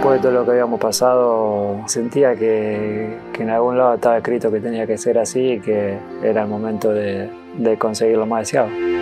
Después de todo lo que habíamos pasado, sentía que en algún lado estaba escrito que tenía que ser así y que era el momento de conseguir lo más deseado.